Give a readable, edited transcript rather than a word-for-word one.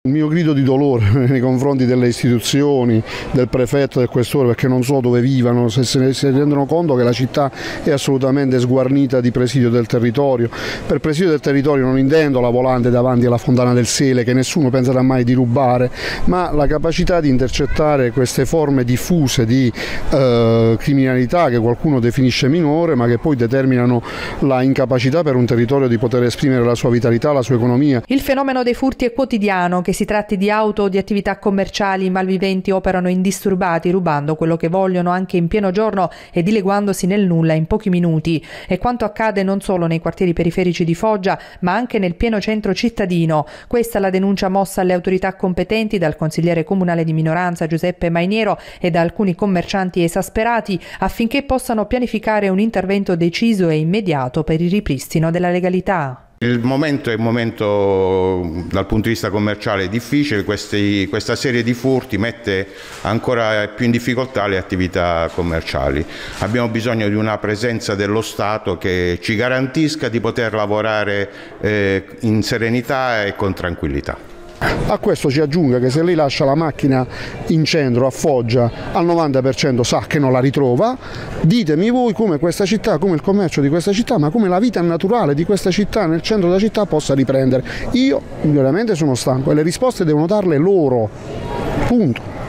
Il mio grido di dolore nei confronti delle istituzioni, del prefetto, del questore, perché non so dove vivano, se si rendono conto che la città è assolutamente sguarnita di presidio del territorio. Per presidio del territorio non intendo la volante davanti alla Fontana del Sele, che nessuno penserà mai di rubare, ma la capacità di intercettare queste forme diffuse di criminalità che qualcuno definisce minore, ma che poi determinano la incapacità per un territorio di poter esprimere la sua vitalità, la sua economia. Il fenomeno dei furti è quotidiano, che si tratti di auto o di attività commerciali. I malviventi operano indisturbati, rubando quello che vogliono anche in pieno giorno e dileguandosi nel nulla in pochi minuti. E quanto accade non solo nei quartieri periferici di Foggia, ma anche nel pieno centro cittadino. Questa è la denuncia mossa alle autorità competenti dal consigliere comunale di minoranza Giuseppe Mainiero e da alcuni commercianti esasperati, affinché possano pianificare un intervento deciso e immediato per il ripristino della legalità. Il momento è un momento dal punto di vista commerciale difficile, questa serie di furti mette ancora più in difficoltà le attività commerciali. Abbiamo bisogno di una presenza dello Stato che ci garantisca di poter lavorare in serenità e con tranquillità. A questo ci aggiunga che se lei lascia la macchina in centro a Foggia al 90% sa che non la ritrova. Ditemi voi come questa città, come il commercio di questa città, ma come la vita naturale di questa città nel centro della città possa riprendere. Io veramente sono stanco e le risposte devono darle loro, punto.